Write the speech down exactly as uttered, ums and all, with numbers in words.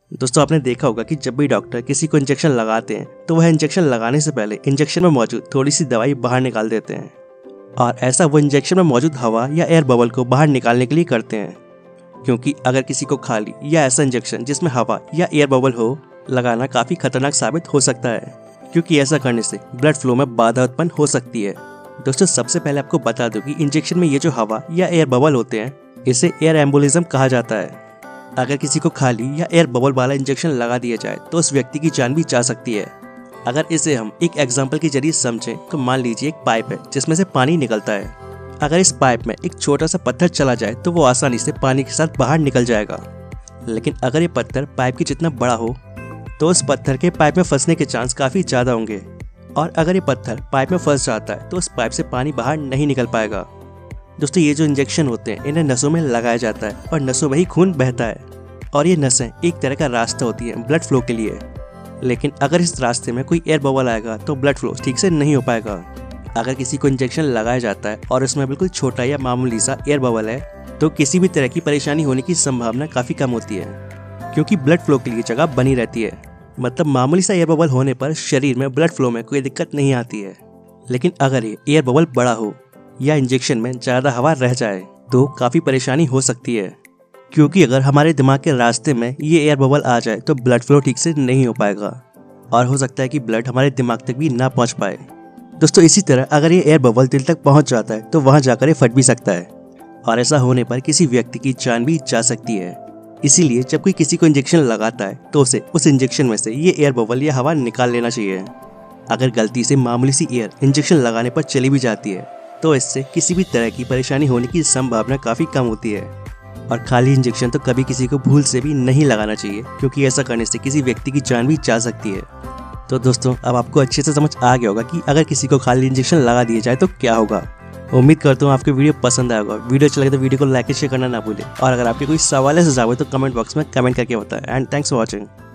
दोस्तों आपने देखा होगा कि जब भी डॉक्टर किसी को इंजेक्शन लगाते हैं तो वह इंजेक्शन लगाने से पहले इंजेक्शन में मौजूद थोड़ी सी दवाई बाहर निकाल देते हैं और ऐसा वो इंजेक्शन में मौजूद हवा या एयर बबल को बाहर निकालने के लिए करते हैं, क्योंकि अगर किसी को खाली या ऐसा इंजेक्शन जिसमें हवा या एयर बबल हो लगाना काफ़ी खतरनाक साबित हो सकता है, क्योंकि ऐसा करने से ब्लड फ्लो में बाधा उत्पन्न हो सकती है। दोस्तों सबसे पहले आपको बता दूं कि इंजेक्शन में ये जो हवा या एयर बबल होते हैं इसे एयर एम्बोलिज्म कहा जाता है। अगर किसी को खाली या एयर बबल वाला इंजेक्शन लगा दिया जाए तो उस व्यक्ति की जान भी जा सकती है। अगर इसे हम एक एग्जाम्पल के जरिए समझें तो मान लीजिए एक पाइप है जिसमें से पानी निकलता है। अगर इस पाइप में एक छोटा सा पत्थर चला जाए तो वो आसानी से पानी के साथ बाहर निकल जाएगा, लेकिन अगर ये पत्थर पाइप की जितना बड़ा हो तो उस पत्थर के पाइप में फंसने के चांस काफ़ी ज़्यादा होंगे, और अगर ये पत्थर पाइप में फंस जाता है तो उस पाइप से पानी बाहर नहीं निकल पाएगा। दोस्तों ये जो इंजेक्शन होते हैं इन्हें नसों में लगाया जाता है और नसों में ही खून बहता है, और ये नसें एक तरह का रास्ता होती है ब्लड फ्लो के लिए। लेकिन अगर इस रास्ते में कोई एयर बबल आएगा तो ब्लड फ्लो ठीक से नहीं हो पाएगा। अगर किसी को इंजेक्शन लगाया जाता है और उसमें बिल्कुल छोटा या मामूली सा एयर बबल है तो किसी भी तरह की परेशानी होने की संभावना काफ़ी कम होती है, क्योंकि ब्लड फ्लो के लिए जगह बनी रहती है। मतलब मामूली सा एयर बबल होने पर शरीर में ब्लड फ्लो में कोई दिक्कत नहीं आती है। लेकिन अगर ये एयर बबल बड़ा हो या इंजेक्शन में ज़्यादा हवा रह जाए तो काफ़ी परेशानी हो सकती है, क्योंकि अगर हमारे दिमाग के रास्ते में ये एयर बबल आ जाए तो ब्लड फ्लो ठीक से नहीं हो पाएगा और हो सकता है कि ब्लड हमारे दिमाग तक भी ना पहुंच पाए। दोस्तों इसी तरह अगर ये एयर बबल दिल तक पहुंच जाता है तो वहां जाकर ये फट भी सकता है, और ऐसा होने पर किसी व्यक्ति की जान भी जा सकती है। इसीलिए जब कोई किसी को इंजेक्शन लगाता है तो उसे उस इंजेक्शन में से ये एयर बबल या हवा निकाल लेना चाहिए। अगर गलती से मामूली सी एयर इंजेक्शन लगाने पर चली भी जाती है तो इससे किसी भी तरह की परेशानी होने की संभावना काफ़ी कम होती है। और खाली इंजेक्शन तो कभी किसी को भूल से भी नहीं लगाना चाहिए, क्योंकि ऐसा करने से किसी व्यक्ति की जान भी जा सकती है। तो दोस्तों अब आपको अच्छे से समझ आ गया होगा कि अगर किसी को खाली इंजेक्शन लगा दिया जाए तो क्या होगा। उम्मीद करता हूँ आपको वीडियो पसंद आएगा। वीडियो अच्छा लगे तो वीडियो को लाइक शेयर करना ना भूलें, और अगर आपके कोई सवाल है सुझाव है तो कमेंट बॉक्स में कमेंट करके बताएं। And thanks for watching.